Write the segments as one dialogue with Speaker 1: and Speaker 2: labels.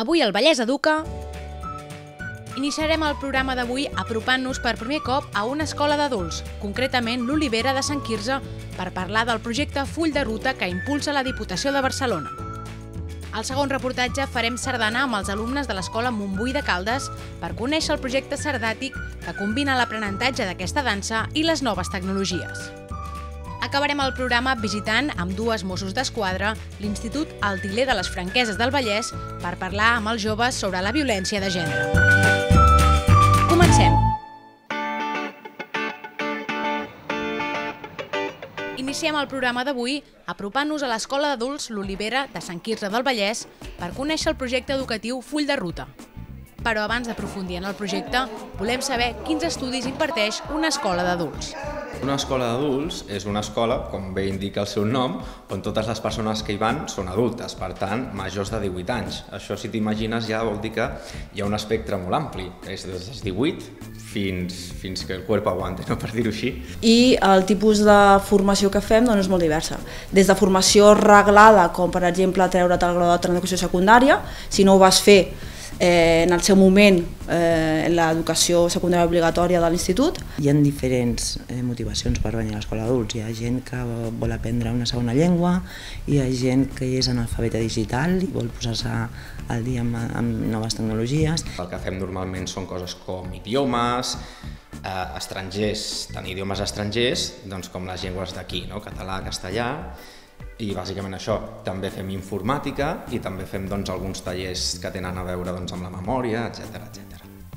Speaker 1: Avui al Vallès Educa iniciarem el programa d'avui apropant-nos per primer cop a una escola d'adults, concretament l'Olivera de Sant Quirze, per parlar del projecte Full de Ruta que impulsa la Diputació de Barcelona. Al segon reportatge farem sardana amb els alumnes de l'Escola Montbui de Caldes per conèixer el projecte sardàtic que combina l'aprenentatge d'aquesta dansa i les noves tecnologies. Acabarem el programa visitant amb dues Mossos d'Esquadra l'Institut Altiler de les Franqueses del Vallès per parlar amb els joves sobre la violència de gènere. Comencem! Iniciem el programa d'avui apropant-nos a l'Escola d'Adults l'Olivera de Sant Quirze del Vallès per conèixer el projecte educatiu Full de Ruta. Però abans d'aprofundir en el projecte, volem saber quins estudis imparteix una escola d'adults.
Speaker 2: Una escola d'adults és una escola, com bé indica el seu nom, on totes les persones que hi van són adultes, per tant, majors de 18 anys. Això, si t'imagines, ja vol dir que hi ha un espectre molt ampli, és des dels 18 fins que el cuerpo aguante, no? Per dir-ho així.
Speaker 3: I el tipus de formació que fem és molt diversa. Des de formació reglada, com per exemple treure't el grau de educació secundària, si no ho vas fer en el seu moment l'educació secundària obligatòria de l'institut.
Speaker 4: Hi ha diferents motivacions per venir a l'escola d'adults. Hi ha gent que vol aprendre una segona llengua, hi ha gent que és analfabeta digital i vol posar-se al dia amb noves tecnologies.
Speaker 2: El que fem normalment són coses com idiomes, estrangers, tant idiomes estrangers com les llengües d'aquí, català, castellà, i bàsicament això. També fem informàtica i també fem alguns tallers que tenen a veure amb la memòria, etc.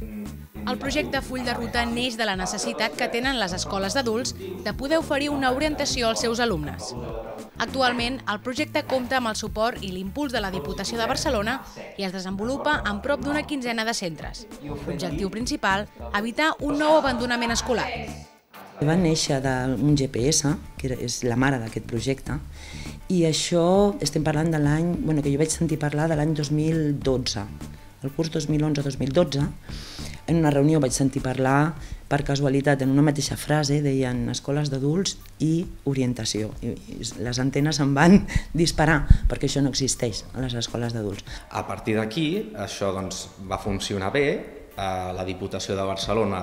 Speaker 1: El projecte Full de Ruta neix de la necessitat que tenen les escoles d'adults de poder oferir una orientació als seus alumnes. Actualment, el projecte compta amb el suport i l'impuls de la Diputació de Barcelona i es desenvolupa en prop d'una quinzena de centres. L'objectiu principal, evitar un nou abandonament escolar.
Speaker 4: Va néixer d'un GPS, que és la mare d'aquest projecte, i això estem parlant de l'any, que jo vaig sentir parlar de l'any 2012, el curs 2011-2012. En una reunió vaig sentir parlar, per casualitat, en una mateixa frase, deien escoles d'adults i orientació. I les antenes em van disparar, perquè això no existeix a les escoles d'adults.
Speaker 2: A partir d'aquí, això va funcionar bé. La Diputació de Barcelona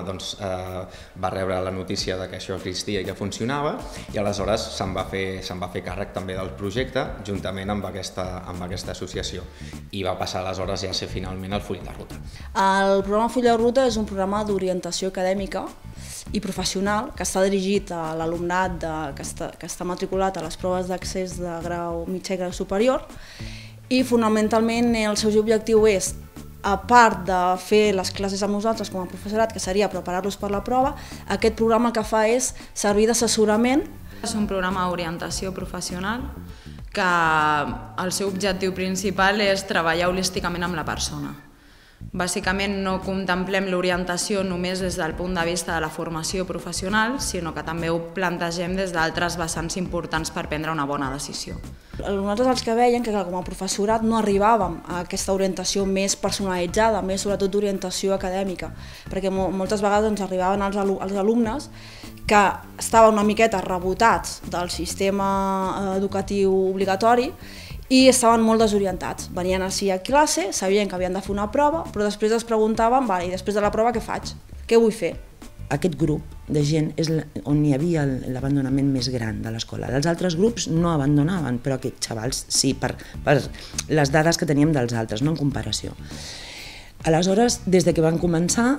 Speaker 2: va rebre la notícia que això existia i que funcionava, i aleshores se'n va fer càrrec també del projecte juntament amb aquesta associació, i va passar aleshores ja a ser finalment el Full de Ruta.
Speaker 3: El programa Full de Ruta és un programa d'orientació acadèmica i professional que està dirigit a l'alumnat que està matriculat a les proves d'accés de grau mitjà i grau superior, i fonamentalment el seu objectiu és, a part de fer les classes amb nosaltres com a professorat, que seria preparar-los per la prova, aquest programa el que fa és servir d'assessorament.
Speaker 5: És un programa d'orientació professional que el seu objectiu principal és treballar holísticament amb la persona. Bàsicament no contemplem l'orientació només des del punt de vista de la formació professional, sinó que també ho plantegem des d'altres vessants importants per prendre una bona decisió.
Speaker 3: Nosaltres els que veiem que com a professorat no arribàvem a aquesta orientació més personalitzada, més sobretot d'orientació acadèmica, perquè moltes vegades arribaven els alumnes que estaven una miqueta rebotats del sistema educatiu obligatori i estaven molt desorientats. Venien així a classe, sabien que havien de fer una prova, però després es preguntaven, i després de la prova què faig? Què vull fer?
Speaker 4: Aquest grup de gent és on hi havia l'abandonament més gran de l'escola. Els altres grups no abandonaven, però aquests xavals sí, per les dades que teníem dels altres, no en comparació. Aleshores, des que van començar,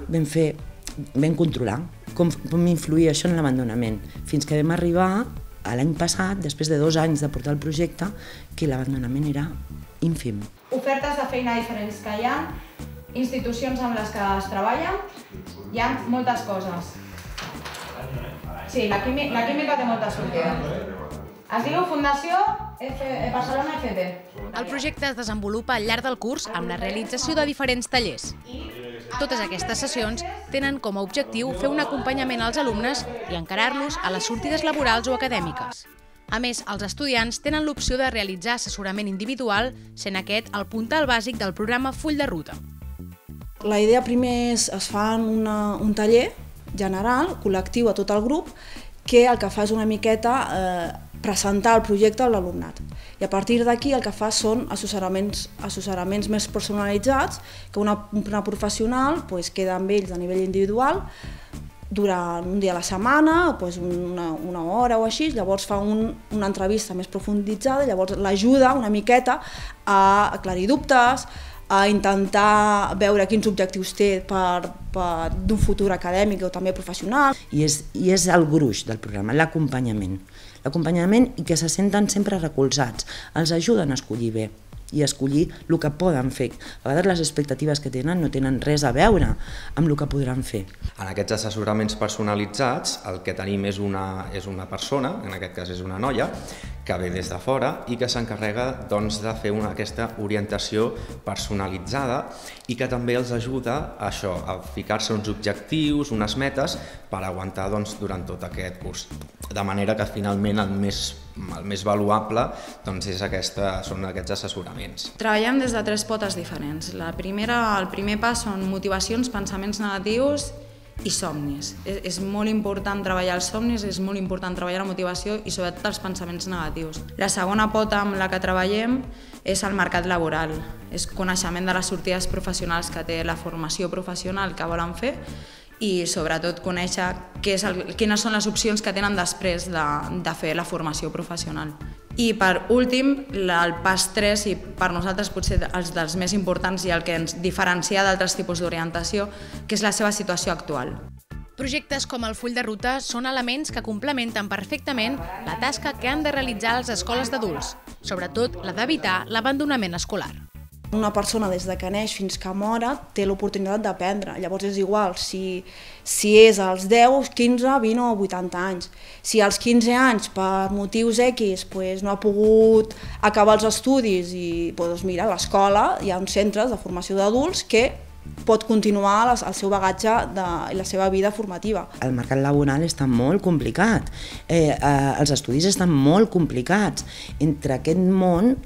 Speaker 4: vam controlar com influïa això en l'abandonament, fins que vam arribar a l'any passat, després de 2 anys de portar el projecte, que l'abandonament era ínfim.
Speaker 6: Ofertes de feina diferents que hi ha, institucions amb les que es treballa, hi ha moltes coses. Sí, la química té moltes sortides. Es diu Fundació Barcelona FP.
Speaker 1: El projecte es desenvolupa al llarg del curs amb la realització de diferents tallers. Totes aquestes sessions tenen com a objectiu fer un acompanyament als alumnes i encarar-los a les sortides laborals o acadèmiques. A més, els estudiants tenen l'opció de realitzar assessorament individual, sent aquest el puntal bàsic del programa Full de Ruta.
Speaker 3: La idea primer és es fa un taller general, col·lectiu a tot el grup, que el que fa és una miqueta presentar el projecte a l'alumnat. I a partir d'aquí el que fa són assessoraments més personalitzats, que una professional queda amb ells a nivell individual durant un dia a la setmana, una hora o així, llavors fa una entrevista més profunditzada, llavors l'ajuda una miqueta a aclarir dubtes, a intentar veure quins objectius té d'un futur acadèmic o també professional.
Speaker 4: I és el gruix del programa, l'acompanyament. L'acompanyament i que se senten sempre recolzats, els ajuden a escollir bé i a escollir el que poden fer. A vegades les expectatives que tenen no tenen res a veure amb el que podran fer.
Speaker 2: En aquests assessoraments personalitzats el que tenim és una persona, en aquest cas és una noia, que ve des de fora i que s'encarrega de fer aquesta orientació personalitzada i que també els ajuda a ficar-se uns objectius, unes metes per aguantar durant tot aquest curs. De manera que finalment el més valuable són aquests assessoraments.
Speaker 5: Treballem des de 3 potes diferents. El primer pas són motivacions, pensaments negatius i somnis. És molt important treballar els somnis, és molt important treballar la motivació i sobretot els pensaments negatius. La segona pota amb la que treballem és el mercat laboral. És coneixement de les sortides professionals que té la formació professional que volen fer i sobretot conèixer quines són les opcions que tenen després de fer la formació professional. I per últim, el pas 3, i per nosaltres potser els dels més importants i el que ens diferencia d'altres tipus d'orientació, que és la seva situació actual.
Speaker 1: Projectes com el full de ruta són elements que complementen perfectament la tasca que han de realitzar les escoles d'adults, sobretot la d'evitar l'abandonament escolar.
Speaker 3: Una persona des de que neix fins que mora té l'oportunitat d'aprendre, llavors és igual si és als 10, 15, 20 o 80 anys. Si als 15 anys per motius X no ha pogut acabar els estudis i mira, a l'escola hi ha uns centres de formació d'adults que pot continuar el seu bagatge i la seva vida formativa.
Speaker 4: El mercat laboral està molt complicat, els estudis estan molt complicats. Entre aquest món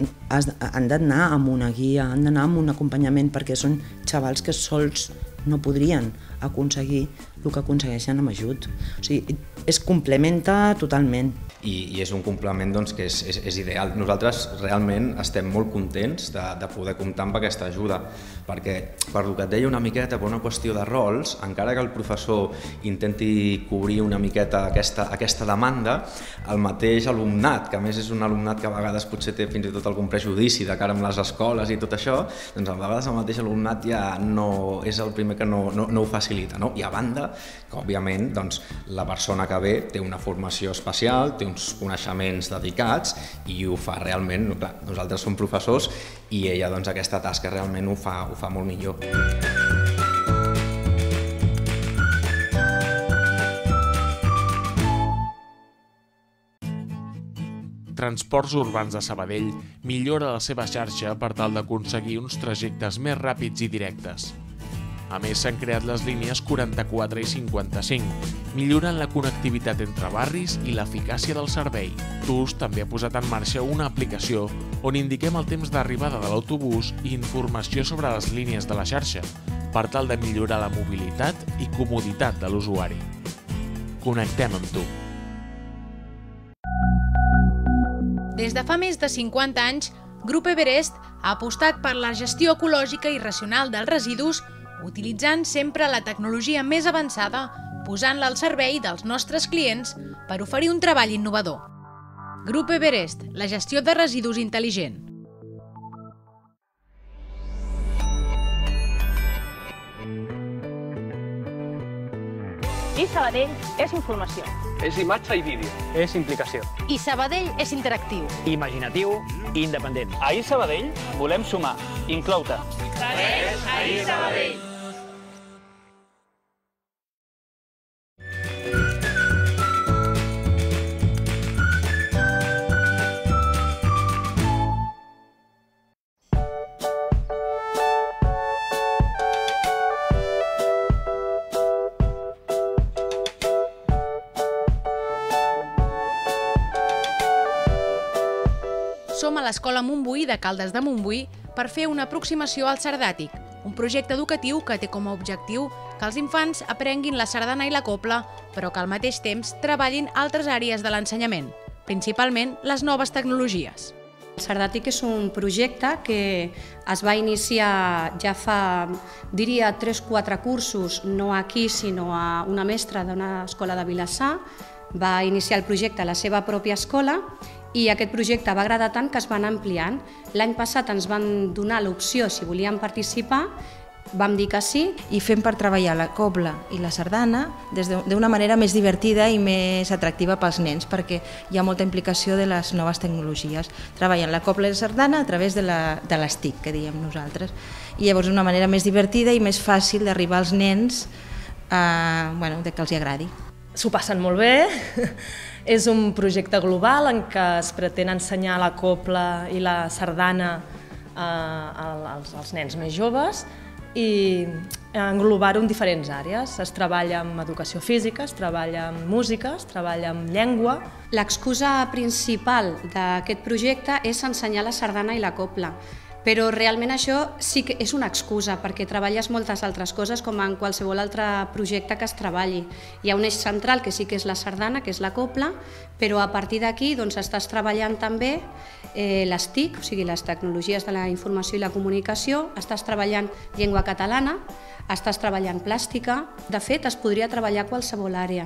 Speaker 4: han d'anar amb una guia, han d'anar amb un acompanyament perquè són xavals que sols no podrien aconseguir el que aconsegueixen amb ajut. O sigui, es complementa totalment.
Speaker 2: I és un complement que és ideal. Nosaltres realment estem molt contents de poder comptar amb aquesta ajuda, perquè per el que et deia una miqueta, per una qüestió de rols, encara que el professor intenti cobrir una miqueta aquesta demanda, el mateix alumnat, que a més és un alumnat que a vegades potser té fins i tot algun prejudici de cara amb les escoles i tot això, doncs a vegades el mateix alumnat ja no és el primer que no ho facilita. I a banda, que òbviament la persona que ve té una formació especial, té uns coneixements dedicats i ho fa realment, nosaltres som professors i ella aquesta tasca realment ho fa molt millor.
Speaker 7: Transports Urbans de Sabadell millora la seva xarxa per tal d'aconseguir uns trajectes més ràpids i directes. A més, s'han creat les línies 44 i 55, millorant la connectivitat entre barris i l'eficàcia del servei. TUS també ha posat en marxa una aplicació on indiquem el temps d'arribada de l'autobús i informació sobre les línies de la xarxa, per tal de millorar la mobilitat i comoditat de l'usuari. Connectem amb tu.
Speaker 1: Des de fa més de 50 anys, Grup Everest ha apostat per la gestió ecològica i racional dels residus, utilitzant sempre la tecnologia més avançada, posant-la al servei dels nostres clients per oferir un treball innovador. Grup Everest, la gestió de residus intel·ligent.
Speaker 8: I Sabadell és informació.
Speaker 9: És imatge i vídeo.
Speaker 8: És implicació.
Speaker 10: I Sabadell és interactiu.
Speaker 8: Imaginatiu i independent.
Speaker 9: A I Sabadell volem sumar. Inclou-te.
Speaker 11: Segueix a I Sabadell.
Speaker 1: Som a l'Escola Montbui de Caldes de Montbui per fer una aproximació al Sardàtic, un projecte educatiu que té com a objectiu que els infants aprenguin la sardana i la copla, però que al mateix temps treballin altres àrees de l'ensenyament, principalment les noves tecnologies.
Speaker 12: El Sardàtic és un projecte que es va iniciar ja fa, diria, 3-4 cursos, no aquí, sinó a una mestra d'una escola de Vilassar. Va iniciar el projecte a la seva pròpia escola i aquest projecte va agradar tant que es va anar ampliant. L'any passat ens van donar l'opció si volíem participar, vam dir que sí.
Speaker 13: I fem per treballar la cobla i la sardana d'una manera més divertida i més atractiva pels nens, perquè hi ha molta implicació de les noves tecnologies. Treballen la cobla i la sardana a través de les TIC, que diem nosaltres. I llavors és una manera més divertida i més fàcil d'arribar als nens que els agradi.
Speaker 14: S'ho passen molt bé, és un projecte global en què es pretén ensenyar la cobla i la sardana als nens més joves i englobar-ho en diferents àrees. Es treballa amb educació física, es treballa amb música, es treballa amb llengua.
Speaker 12: L'excusa principal d'aquest projecte és ensenyar la sardana i la cobla. Però realment això sí que és una excusa, perquè treballes moltes altres coses com en qualsevol altre projecte que es treballi. Hi ha un eix central que sí que és la sardana, que és la cobla, però a partir d'aquí estàs treballant també les TIC, o sigui, les tecnologies de la informació i la comunicació, estàs treballant llengua catalana, estàs treballant plàstica. De fet, es podria treballar a qualsevol àrea.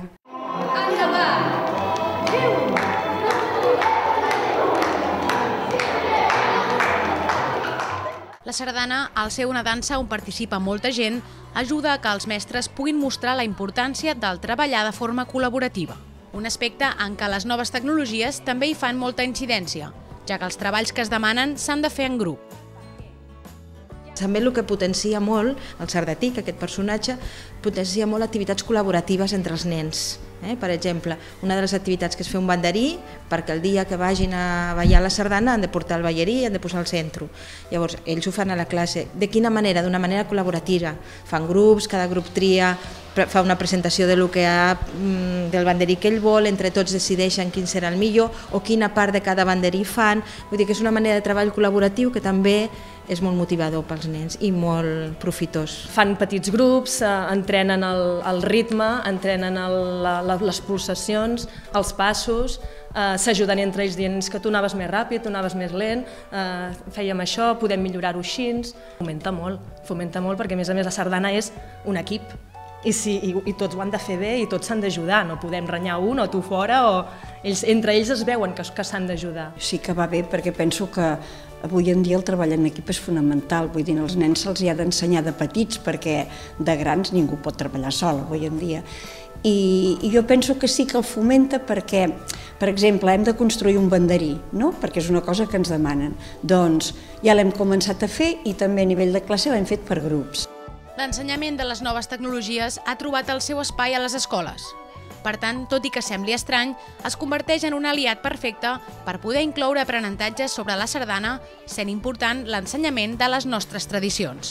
Speaker 1: La sardana, al ser una dansa on participa molta gent, ajuda a que els mestres puguin mostrar la importància del treballar de forma col·laborativa. Un aspecte en què les noves tecnologies també hi fan molta incidència, ja que els treballs que es demanen s'han de fer en grup.
Speaker 13: També el que potencia molt, el Sardàtic, aquest personatge, potencia molt activitats col·laboratives entre els nens. Per exemple, una de les activitats que és fer un banderí, perquè el dia que vagin a ballar la sardana han de portar el ballarí i han de posar al centre. Llavors, ells ho fan a la classe. De quina manera? D'una manera col·laborativa. Fan grups, cada grup tria, fa una presentació del banderí que ell vol, entre tots decideixen quin serà el millor o quina part de cada banderí fan. Vull dir que és una manera de treball col·laboratiu que també és molt motivador pels nens i molt profitós.
Speaker 14: Fan petits grups, entrenen el ritme, entrenen les pulsacions, els passos, s'ajuden entre ells dient que tu anaves més ràpid, tu anaves més lent, fèiem això, podem millorar-ho així. Fomenta molt perquè a més la sardana és un equip i tots ho han de fer bé i tots s'han d'ajudar, no podem renyar un o tu fora o entre ells es veuen que s'han d'ajudar.
Speaker 15: Sí que va bé perquè penso que avui en dia el treball en equip és fonamental, vull dir, als nens se'ls ha d'ensenyar de petits perquè de grans ningú pot treballar sol avui en dia. I jo penso que sí que el fomenta perquè, per exemple, hem de construir un banderí, no? Perquè és una cosa que ens demanen. Doncs ja l'hem començat a fer i també a nivell de classe l'hem fet per grups.
Speaker 1: L'ensenyament de les noves tecnologies ha trobat el seu espai a les escoles. Per tant, tot i que sembli estrany, es converteix en un aliat perfecte per poder incloure aprenentatges sobre la sardana, sent important l'ensenyament de les nostres tradicions.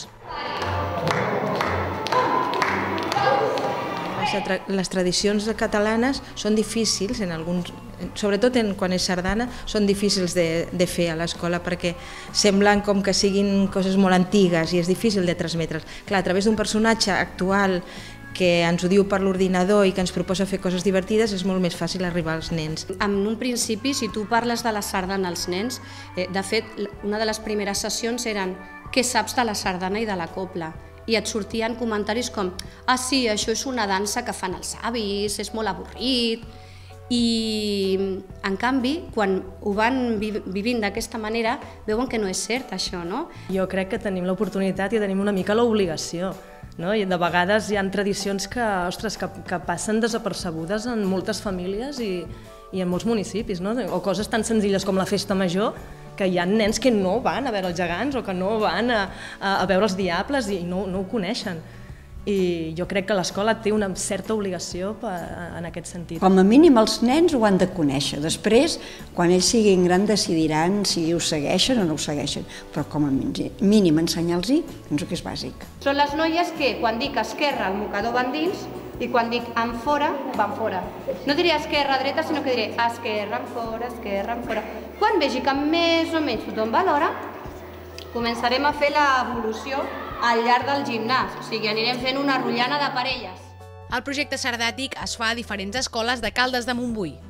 Speaker 13: Les tradicions catalanes són difícils, sobretot quan és sardana, són difícils de fer a l'escola perquè semblen com que siguin coses molt antigues i és difícil de transmetre's. Clar, a través d'un personatge actual que ens ho diu per l'ordinador i que ens proposa fer coses divertides, és molt més fàcil arribar als nens.
Speaker 12: En un principi, si tu parles de la sardana als nens, de fet, una de les primeres sessions eren què saps de la sardana i de la cobla? I et sortien comentaris com ah sí, això és una dansa que fan els avis, és molt avorrit. I en canvi, quan ho van vivint d'aquesta manera, veuen que no és cert això, no?
Speaker 14: Jo crec que tenim l'oportunitat i tenim una mica l'obligació. I de vegades hi ha tradicions que passen desapercebudes en moltes famílies i en molts municipis, o coses tan senzilles com la festa major, que hi ha nens que no van a veure els gegants o que no van a veure els diables i no ho coneixen. I jo crec que l'escola té una certa obligació en aquest sentit.
Speaker 15: Com a mínim els nens ho han de conèixer. Després, quan ells siguin grans, decidiran si ho segueixen o no ho segueixen. Però com a mínim ensenyar-los-hi, penso que és bàsic.
Speaker 6: Són les noies que quan dic esquerra el mocador van dins i quan dic enfora, van fora. No diré esquerra, dreta, sinó que diré esquerra, enfora. Quan vegi que més o menys tothom va a l'hora, començarem a fer l'evolució al llarg del gimnàs, o sigui, anirem fent una rotllana de parelles.
Speaker 1: El projecte Sardàtic es fa a diferents escoles de Caldes de Montbui.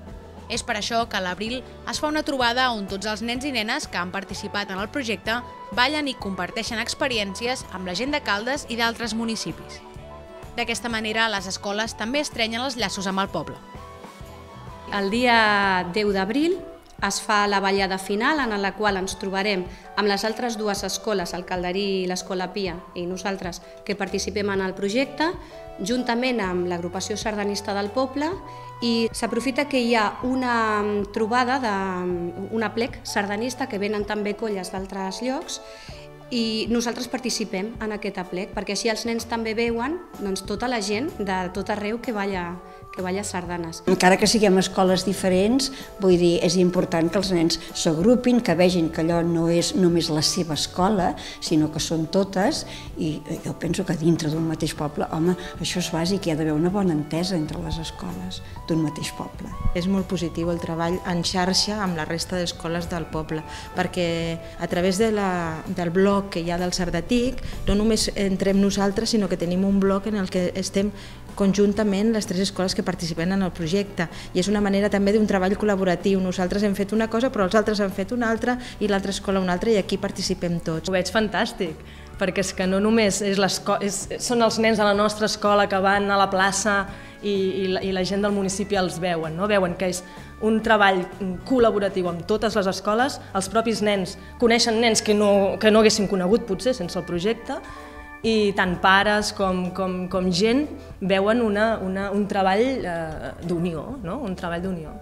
Speaker 1: És per això que a l'abril es fa una trobada on tots els nens i nenes que han participat en el projecte ballen i comparteixen experiències amb la gent de Caldes i d'altres municipis. D'aquesta manera, les escoles també estrenyen els llaços amb el poble.
Speaker 12: El dia 10 d'abril es fa la ballada final en la qual ens trobarem amb les altres dues escoles, el Calderí i l'Escola Pia, i nosaltres que participem en el projecte, juntament amb l'agrupació sardanista del poble, i s'aprofita que hi ha una trobada, un aplec sardanista, que venen també colles d'altres llocs, i nosaltres participem en aquest aplec, perquè així els nens també veuen tota la gent de tot arreu que balla sardanes.
Speaker 15: Encara que siguem escoles diferents, vull dir, és important que els nens s'agrupin, que vegin que allò no és només la seva escola, sinó que són totes, i jo penso que dintre d'un mateix poble, home, això és bàsic, hi ha d'haver una bona entesa entre les escoles d'un mateix poble.
Speaker 13: És molt positiu el treball en xarxa amb la resta d'escoles del poble, perquè a través del blog que hi ha del Sardatic, no només entrem nosaltres, sinó que tenim un blog en el que estem conjuntament les tres escoles que participen en el projecte, i és una manera també d'un treball col·laboratiu. Nosaltres hem fet una cosa, però els altres han fet una altra, i l'altra escola una altra, i aquí participem tots.
Speaker 14: Ho veig fantàstic, perquè és que no només són els nens de la nostra escola que van a la plaça i la gent del municipi els veuen, veuen que és un treball col·laboratiu amb totes les escoles, els propis nens coneixen nens que no haguessin conegut potser sense el projecte, i tant pares com gent veuen un treball d'unió, un treball d'unió.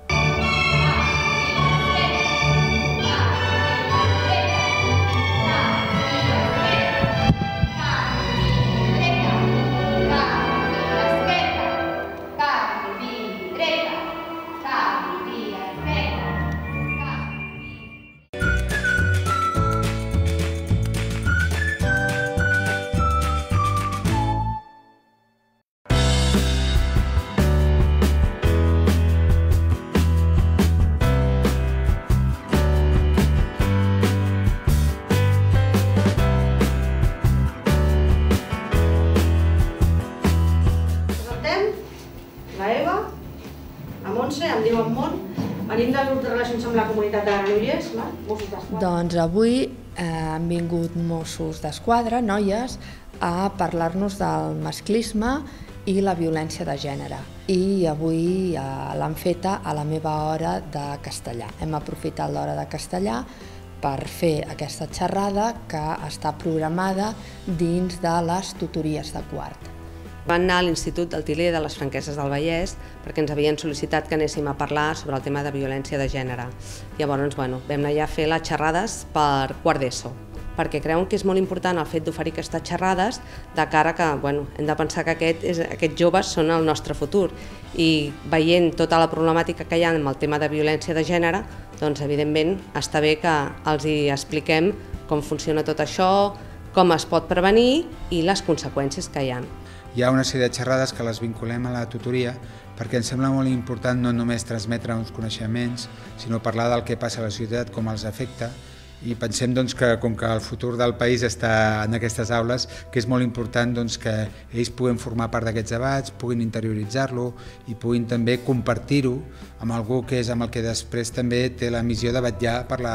Speaker 16: Venim del grup de relacions amb la comunitat de Granollers, Mossos d'Esquadra.
Speaker 17: Doncs avui han vingut Mossos d'Esquadra, noies, a parlar-nos del masclisme i la violència de gènere. I avui l'han feta a la meva hora de castellà. Hem aprofitat l'hora de castellà per fer aquesta xerrada que està programada dins de les tutories de quart.
Speaker 18: Van anar a l'Institut del Til·ler de les Franqueses del Vallès perquè ens havien sol·licitat que anéssim a parlar sobre el tema de violència de gènere. Llavors, vam anar allà a fer les xerrades per quart d'ESO, perquè creuen que és molt important el fet d'oferir aquestes xerrades de cara que hem de pensar que aquests joves són el nostre futur, i veient tota la problemàtica que hi ha amb el tema de violència de gènere, doncs evidentment està bé que els hi expliquem com funciona tot això, com es pot prevenir i les conseqüències que hi ha.
Speaker 19: Hi ha una sèrie de xerrades que les vinculem a la tutoria perquè ens sembla molt important no només transmetre uns coneixements, sinó parlar del que passa a la societat, com els afecta, i pensem que com que el futur del país està en aquestes aules, que és molt important que ells puguin formar part d'aquests debats, puguin interioritzar-lo i puguin també compartir-ho amb algú que és amb el que després també té la missió de vetllar per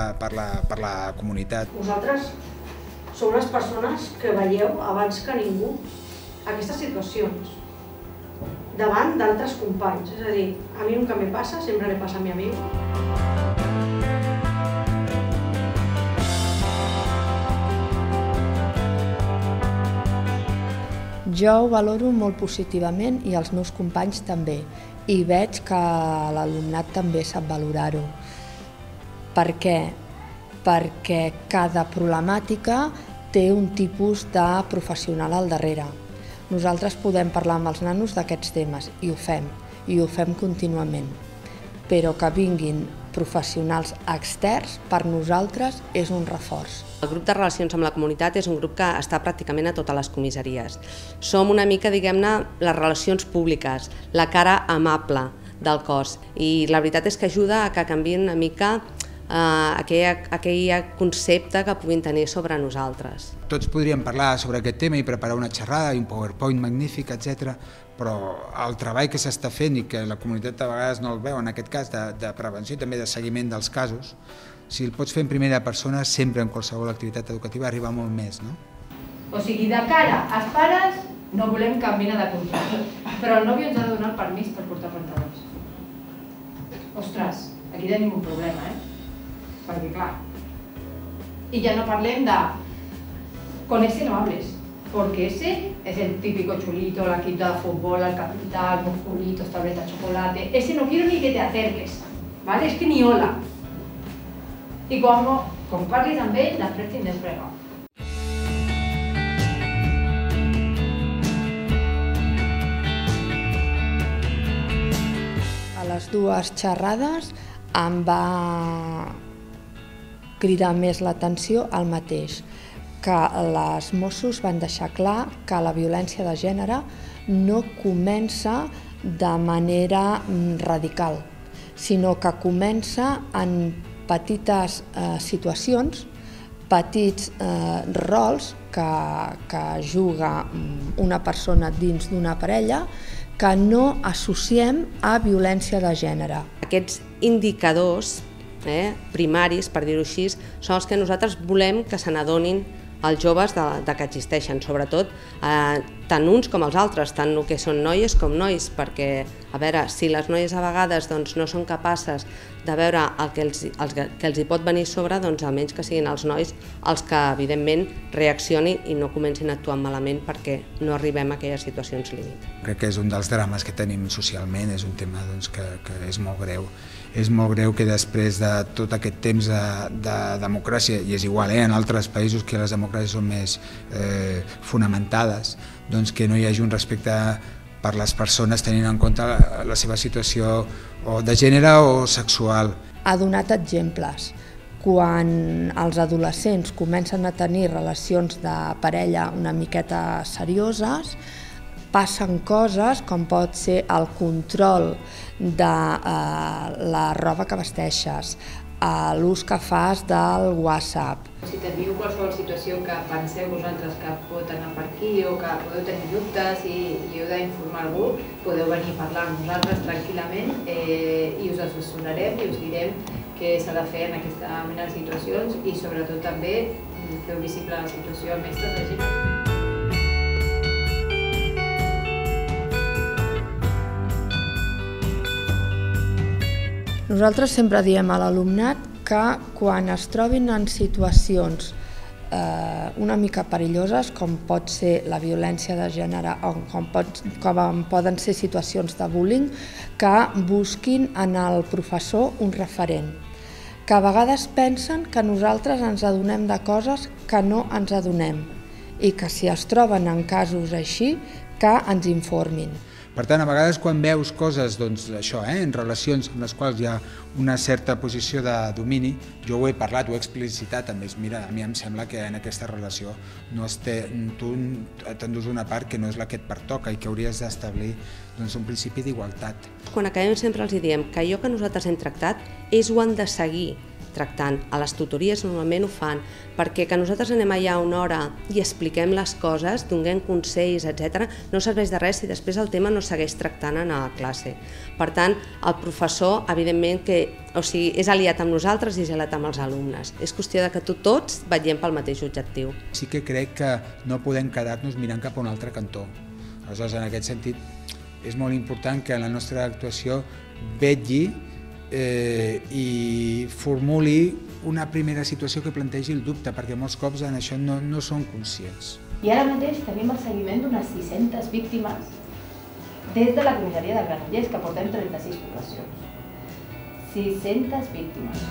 Speaker 19: la comunitat.
Speaker 16: Vosaltres sou les persones que veieu abans que ningú aquestes situacions davant d'altres companys. És a dir, a mi nunca me passa, sempre le passa a mi amigo.
Speaker 17: Jo ho valoro molt positivament i els meus companys també, i veig que l'alumnat també sap valorar-ho. Per què? Perquè cada problemàtica té un tipus de professional al darrere. Nosaltres podem parlar amb els nanos d'aquests temes, i ho fem contínuament. Però que vinguin professionals externs, per nosaltres és un reforç.
Speaker 18: El grup de relacions amb la comunitat és un grup que està pràcticament a totes les comissaries. Som una mica, diguem-ne, les relacions públiques, la cara amable del cos, i la veritat és que ajuda a que canviïn una mica aquell concepte que puguin tenir sobre nosaltres.
Speaker 19: Tots podríem parlar sobre aquest tema i preparar una xerrada i un PowerPoint magnífic, etc. Però el treball que s'està fent i que la comunitat a vegades no el veu, en aquest cas de prevenció i també de seguiment dels casos, si el pots fer en primera persona, sempre en qualsevol activitat educativa arriba molt més, no?
Speaker 6: O sigui, de cara als pares no volem cap mena de control, però el nòvio ens ha de donar el permís per portar pantalons. Ostres, aquí tenim un problema, perquè clar, y ya no parlem de con ese no hables, porque ese es el típico chulito, la quinta de fútbol, el capital, musculitos, tableta de chocolate, ese no quiero ni que te acerques, ¿vale? Es que ni hola. Y quan parlis amb ell, després tindràs fregau.
Speaker 17: A les dues xerrades em va cridar més l'atenció el mateix, que els Mossos van deixar clar que la violència de gènere no comença de manera radical, sinó que comença en petites situacions, petits rols que juga una persona dins d'una parella que no associem a violència de gènere.
Speaker 18: Aquests indicadors primaris, per dir-ho així, són els que nosaltres volem que se n'adonin els joves que existeixen, sobretot tant uns com els altres, tant el que són noies com nois, perquè, a veure, si les noies a vegades no són capaces de veure el que els hi pot venir a sobre, doncs almenys que siguin els nois els que, evidentment, reaccionin i no comencin a actuar malament perquè no arribem a aquelles situacions límit.
Speaker 19: Crec que és un dels drames que tenim socialment, és un tema que és molt greu. És molt greu que després de tot aquest temps de democràcia, i és igual en altres països que les democràcies són més fonamentades, doncs que no hi hagi un respecte per les persones tenint en compte la seva situació o de gènere o sexual.
Speaker 17: Ha donat exemples. Quan els adolescents comencen a tenir relacions de parella una miqueta serioses, passen coses com pot ser el control de la roba que vesteixes, l'ús que fas del WhatsApp.
Speaker 6: Si teniu qualsevol situació que penseu vosaltres que pot anar per aquí o que podeu tenir dubtes i heu d'informar algú, podeu venir a parlar amb nosaltres tranquil·lament i us assessorarem i us direm què s'ha de fer en aquesta mena de situacions i sobretot també feu visible la situació al més estratègic.
Speaker 17: Nosaltres sempre diem a l'alumnat que quan es trobin en situacions una mica perilloses, com pot ser la violència de gènere o com poden ser situacions de bullying, que busquin en el professor un referent, que a vegades pensen que nosaltres ens adonem de coses que no ens adonem i que si es troben en casos així, que ens informin.
Speaker 19: Per tant, a vegades quan veus coses, doncs això, en relacions en les quals hi ha una certa posició de domini, jo ho he parlat, ho he explicitat, a més, mira, a mi em sembla que en aquesta relació tu t'endús una part que no és la que et pertoca i que hauries d'establir un principi d'igualtat.
Speaker 18: Quan acabem sempre els diem que allò que nosaltres hem tractat ells ho han de seguir tractant. A les tutories normalment ho fan, perquè que nosaltres anem allà una hora i expliquem les coses, donem consells, etc., no serveix de res si després el tema no segueix tractant en la classe. Per tant, el professor, evidentment, és aliat amb nosaltres i és aliat amb els alumnes. És qüestió de que tots vetllem pel mateix objectiu.
Speaker 19: Sí que crec que no podem quedar-nos mirant cap a un altre cantó. Aleshores, en aquest sentit, és molt important que la nostra actuació vetlli i formuli una primera situació que plantegi el dubte, perquè molts cops en això no són conscients.
Speaker 6: I ara mateix tenim el seguiment d'unes 600 víctimes des de la comissaria de Granollers, que portem 36 poblacions. 600 víctimes.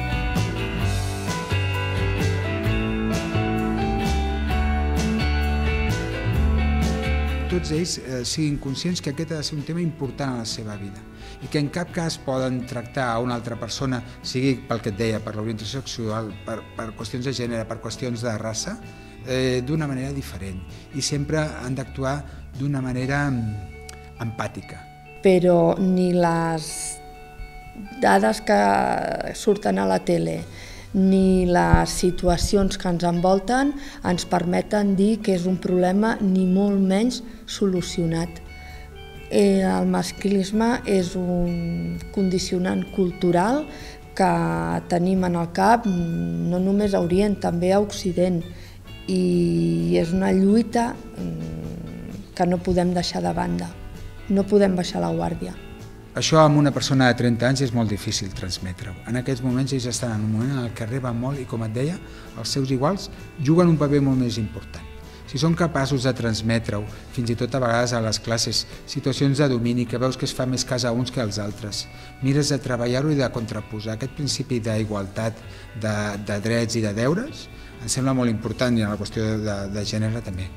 Speaker 19: Tots ells siguin conscients que aquest ha de ser un tema important a la seva vida i que en cap cas poden tractar a una altra persona, sigui pel que et deia, per l'orientació sexual, per qüestions de gènere, per qüestions de raça, d'una manera diferent i sempre han d'actuar d'una manera empàtica.
Speaker 17: Però ni les dades que surten a la tele ni les situacions que ens envolten ens permeten dir que és un problema ni molt menys solucionat. El masclisme és un condicionant cultural que tenim en el cap no només a Orient, també a Occident, i és una lluita que no podem deixar de banda, no podem baixar la guàrdia.
Speaker 19: Això amb una persona de 30 anys és molt difícil transmetre-ho. En aquests moments ells estan en un moment en què reben molt i, com et deia, els seus iguals juguen un paper molt més important. Si són capaços de transmetre-ho, fins i tot a vegades a les classes, situacions de domini que veus que es fa més cas a uns que als altres, mires de treballar-ho i de contraposar aquest principi d'igualtat, de drets i de deures, em sembla molt important, i en la qüestió de gènere també.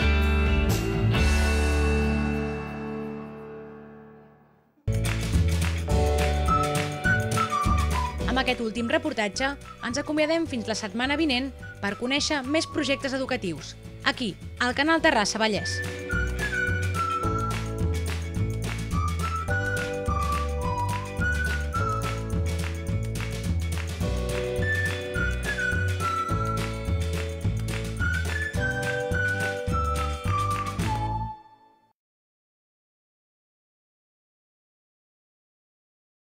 Speaker 1: Amb aquest últim reportatge ens acomiadem fins la setmana vinent per conèixer més projectes educatius, aquí, al canal Terrassa Vallès.